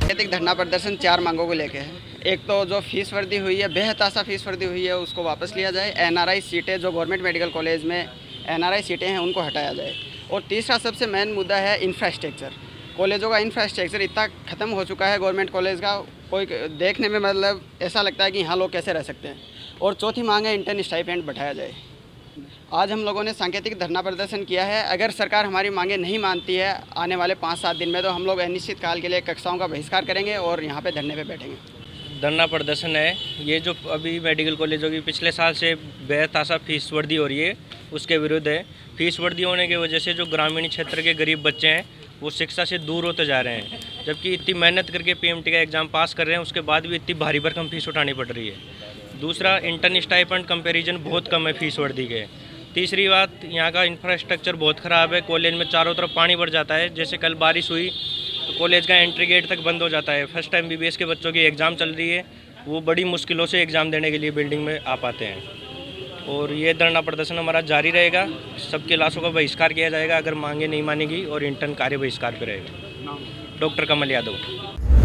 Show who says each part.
Speaker 1: सांकेतिक धरना प्रदर्शन 4 मांगों को लेके है। एक तो जो फीस वर्दी हुई है, बेहतासा फीस वर्दी हुई है, उसको वापस लिया जाए। एनआरआई सीटें जो गवर्नमेंट मेडिकल कॉलेज में एनआरआई सीटें हैं उनको हटाया जाए। और तीसरा सबसे मेन मुद्दा है इंफ्रास्ट्रक्चर। कॉलेजों का इंफ्रास्ट्रक्चर इतना ख़त्म हो चुका है गवर्नमेंट कॉलेज का, कोई देखने में मतलब ऐसा लगता है कि यहाँ लोग कैसे रह सकते हैं। और चौथी मांग है इंटर्न स्टाइपेंड बढ़ाया जाए। आज हम लोगों ने सांकेतिक धरना प्रदर्शन किया है। अगर सरकार हमारी मांगें नहीं मानती है आने वाले 5-7 दिन में, तो हम लोग अनिश्चित काल के लिए कक्षाओं का बहिष्कार करेंगे और यहाँ पे धरने पे बैठेंगे।
Speaker 2: धरना प्रदर्शन है ये जो अभी मेडिकल कॉलेजों की पिछले साल से बेतहाशा फीस वर्दी हो रही है, उसके विरुद्ध है। फीस वर्दी होने की वजह से जो ग्रामीण क्षेत्र के गरीब बच्चे हैं वो शिक्षा से दूर होते जा रहे हैं, जबकि इतनी मेहनत करके पीएमटी का एग्ज़ाम पास कर रहे हैं, उसके बाद भी इतनी भारी भरकम फीस उठानी पड़ रही है। दूसरा, इंटर्न स्टाइपेंड कंपैरिजन बहुत कम है फीस वर्दी के। तीसरी बात, यहाँ का इंफ्रास्ट्रक्चर बहुत ख़राब है। कॉलेज में चारों तरफ पानी भर जाता है। जैसे कल बारिश हुई तो कॉलेज का एंट्री गेट तक बंद हो जाता है। फर्स्ट टाइम MBBS के बच्चों की एग्ज़ाम चल रही है, वो बड़ी मुश्किलों से एग्ज़ाम देने के लिए बिल्डिंग में आ पाते हैं। और ये धरना प्रदर्शन हमारा जारी रहेगा। सबके लाशों का बहिष्कार किया जाएगा अगर मांगे नहीं मानेगी, और इंटर्न कार्य बहिष्कार पर रहेगा। डॉक्टर कमल यादव।